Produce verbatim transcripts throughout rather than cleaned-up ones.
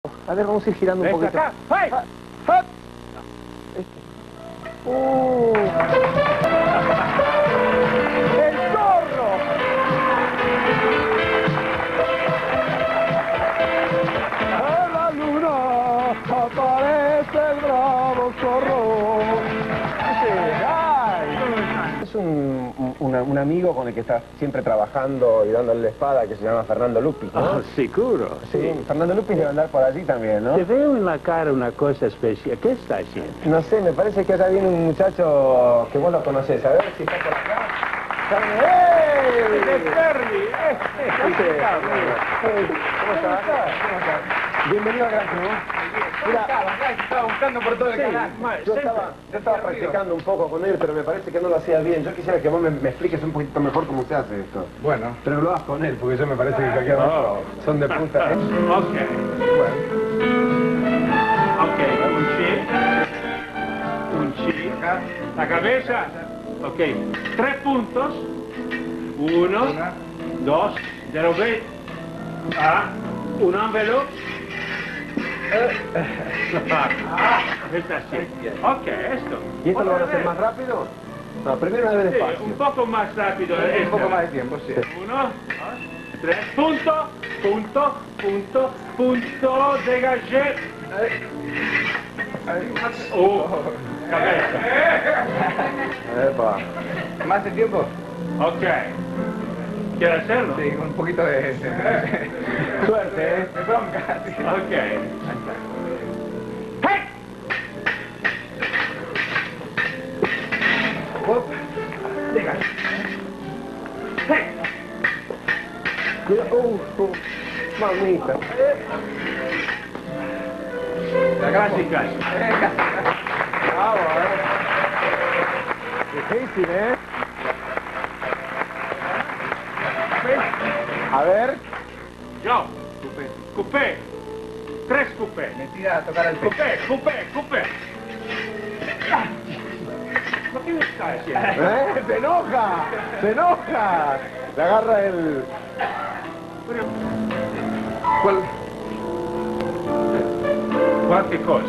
A ver, vamos a ir girando un ¿Ves poquito. acá? ¡Hey! Ah, ah. Este. ¡Uh! ¡El zorro! ¡A la luna aparece el bravo zorro! Es un, un, un amigo con el que estás siempre trabajando y dándole la espada, que se llama Fernando Luppi, ¿no? Oh, seguro, Sí, sí. Fernando Luppi debe andar por allí también, ¿no? Te veo en la cara una cosa especial. ¿Qué está haciendo? No sé, me parece que allá viene un muchacho que vos lo conocés. A ver si está por acá. ¡Hey! ¡Es Fermi! ¡Eh! ¿Cómo estás? ¿Cómo estás? Bienvenido al Gran Club. Mira, estaba buscando por todo el sí, canal. yo estaba, yo estaba practicando un poco con él, pero me parece que no lo hacía bien. Yo quisiera que vos me, me expliques un poquito mejor cómo se hace esto. Bueno. Pero lo hagas con él, porque yo me parece que cualquier otro son de punta. ¿eh? Ok. Bueno. Ok, un chi. Un chi. Acá. La cabeza. Ok. Tres puntos. Uno, Una. dos, zero ve. Ah, un envelope. Ah, está así. Ok, esto. ¿Y esto lo van a Otra hacer vez. más rápido? No, primero una vez Sí, despacio. un poco más rápido. Un esta. poco más de tiempo, sí. Uno, dos, tres, punto, punto, punto, punto, dégagé. Uh, cabeza. Epa. ¿Más de tiempo? Ok. ¿Quieres hacerlo? Sí, con un poquito de... de- de- Suerte, ¿eh? de bronca, sí. Ok. ¡Hey! Up. Venga. ¡Hey! Cuidado. Uh, uh, mamita. Casi, casi. Bravo, ¿eh? Difícil, ¿eh? A ver. Yo. Coupé. Tres coupé. Metida a tocar el pecho. Coupé, coupé, coupé. ¿Por qué me está haciendo? ¿Eh? ¡Se enoja! ¡Se enoja! Le agarra el... ¿Cuál? Qualche cosa.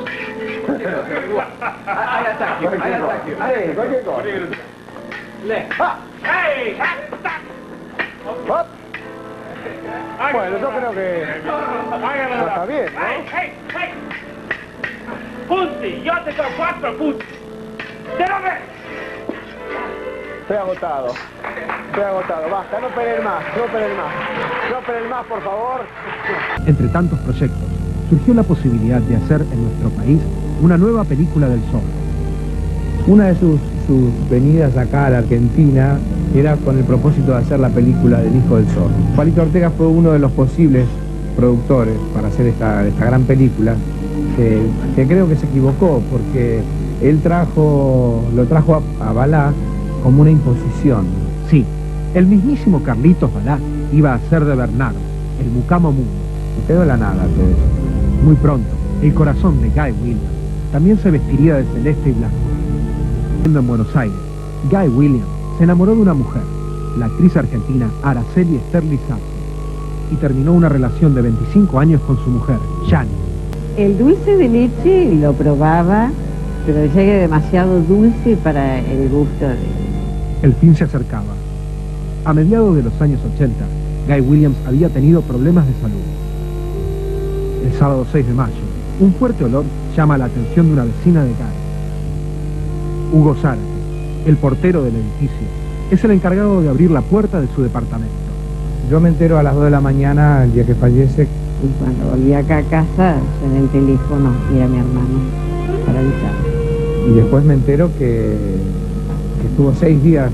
Hay ataque, hay ataque. Sí, cualquier cosa. Le. ¡Ah! ¡Hey! ¡Hop! Bueno, yo creo que... Hágalo. Está bien, ¿no? ¡Hey, hey, hey! Punti, yo te doy cuatro puntos. ¡Te lo ves! Estoy agotado. Estoy agotado. Basta, no peleen más, no peleen más. No peleen más, por favor. Entre tantos proyectos, surgió la posibilidad de hacer en nuestro país una nueva película del zorro. Una de sus, sus venidas acá a la Argentina era con el propósito de hacer la película del Hijo del Zorro. Palito Ortega fue uno de los posibles productores para hacer esta, esta gran película, que, que creo que se equivocó, porque él trajo, lo trajo a, a Balá como una imposición. Sí, el mismísimo Carlitos Balá iba a ser de Bernardo, el Mucamo Mundo. Me quedó de la nada todo eso. Muy pronto, el corazón de Guy Williams también se vestiría de celeste y blanco. En Buenos Aires, Guy Williams se enamoró de una mujer, la actriz argentina Araceli Esther Lizardo, y terminó una relación de veinticinco años con su mujer, Yani. El dulce de leche lo probaba, pero decía que era demasiado dulce para el gusto de... El fin se acercaba. A mediados de los años ochenta, Guy Williams había tenido problemas de salud. El sábado seis de mayo, un fuerte olor llama la atención de una vecina de Guy. Hugo Zárate, el portero del edificio, es el encargado de abrir la puerta de su departamento. Yo me entero a las dos de la mañana, el día que fallece. Y cuando volví acá a casa, en el teléfono, y era mi hermano, para avisar. Y después me entero que, que estuvo seis días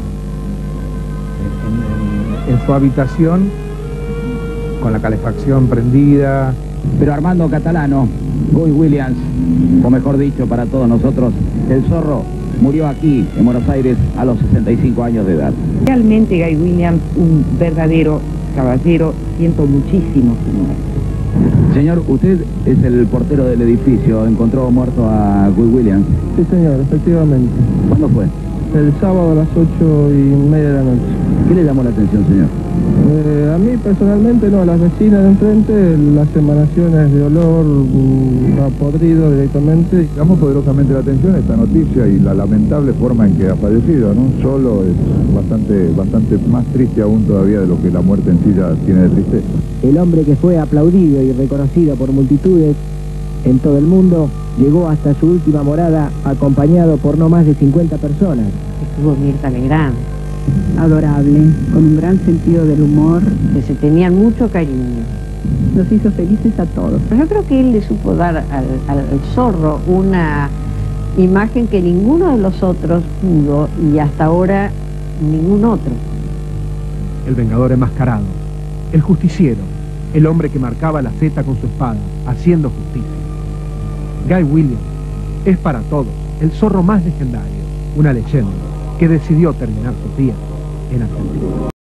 en, en- en su habitación, con la calefacción prendida. Pero Armando Catalano, Guy Williams, o mejor dicho para todos nosotros, el zorro, murió aquí, en Buenos Aires, a los sesenta y cinco años de edad. Realmente Guy Williams, un verdadero caballero, siento muchísimo su muerte. Señor, usted es el portero del edificio, encontró muerto a Guy Williams. Sí, señor, efectivamente. ¿Cuándo fue? el sábado a las ocho y media de la noche. ¿Qué le llamó la atención, señor? Eh, a mí personalmente no, a las vecinas de enfrente, las emanaciones de olor mm, a podrido directamente. Llamó poderosamente la atención esta noticia y la lamentable forma en que ha fallecido, ¿no? Solo es bastante, bastante más triste aún todavía de lo que la muerte en sí ya tiene de tristeza. El hombre que fue aplaudido y reconocido por multitudes en todo el mundo llegó hasta su última morada acompañado por no más de cincuenta personas. Estuvo Mirta Legrand, Adorable, con un gran sentido del humor, que se tenían mucho cariño. los hizo felices a todos. Yo creo que él le supo dar al, al, al zorro una imagen que ninguno de los otros pudo y hasta ahora ningún otro. El vengador enmascarado, el justiciero, el hombre que marcaba la Z con su espada, haciendo justicia. Guy Williams es para todos el zorro más legendario, una leyenda que decidió terminar sus días en Argentina.